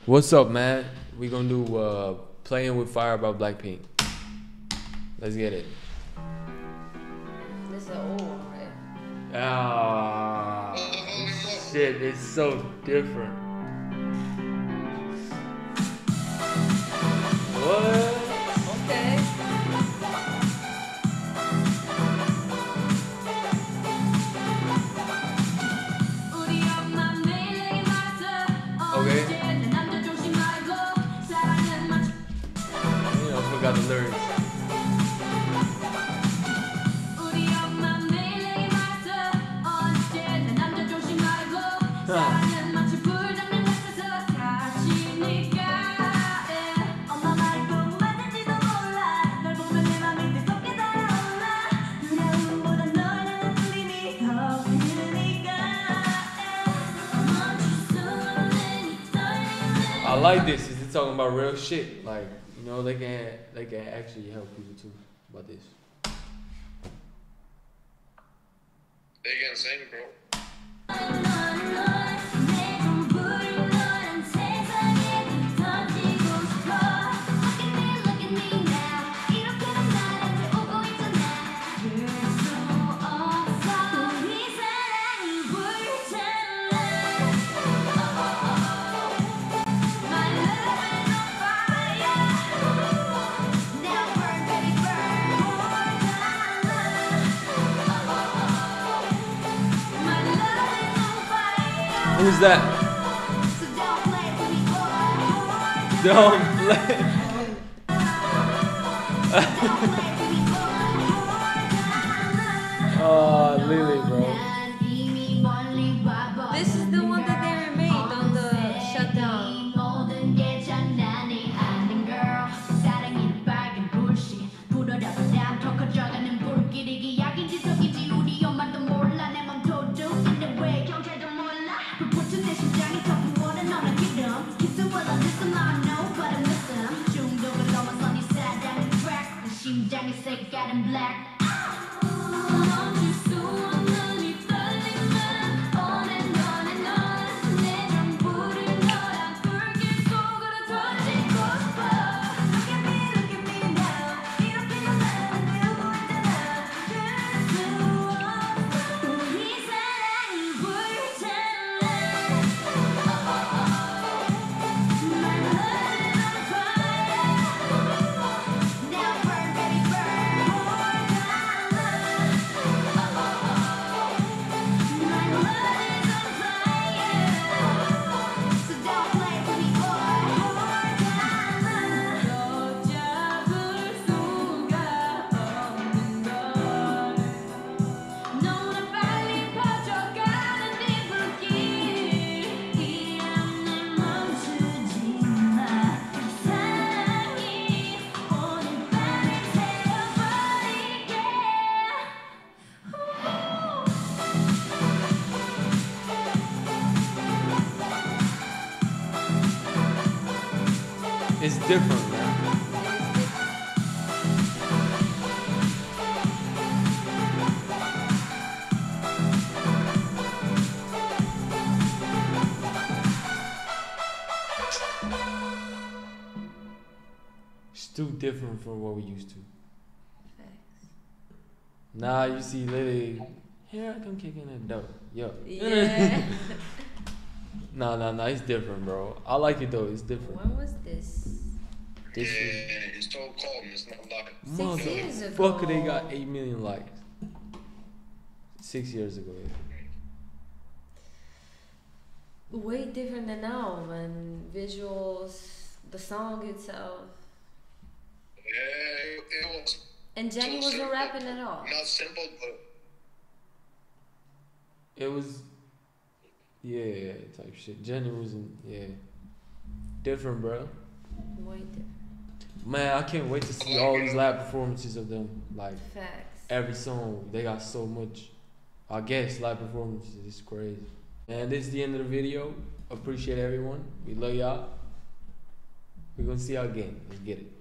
What's up, man? We gonna do Playing with Fire by Blackpink. Let's get it. This is an old one, right? Ah, shit, it's so different. What? Okay. Okay. You know, forgot the lyrics. I like this. Is it talking about real shit? Like, you know, they can actually help people too about this. They can sing, bro. Who's that? Don't play. Oh, Lily, bro. This is the one that they remade on the shutdown. Black. It's different, man. It's too different from what we used to. Nah, you see Lily. Here I come kicking that dope. Yo. Yeah. Nah, it's different, bro. I like it though. It's different. When was this? This is Yeah, it's so calm. It's not like 6 years ago. motherfucker. They got 8 million likes. 6 years ago. Way different than now, man. Visuals, the song itself. yeah, it was And Jenny so wasn't simple. rapping at all. Not simple, but It was, yeah, type shit. Jenny wasn't, yeah, different, bro. Way different. Man, I can't wait to see all these live performances of them. Like Facts. every song, they got so much. I guess live performances is crazy. And this is the end of the video. Appreciate everyone. We love y'all. We're gonna see y'all again. Let's get it.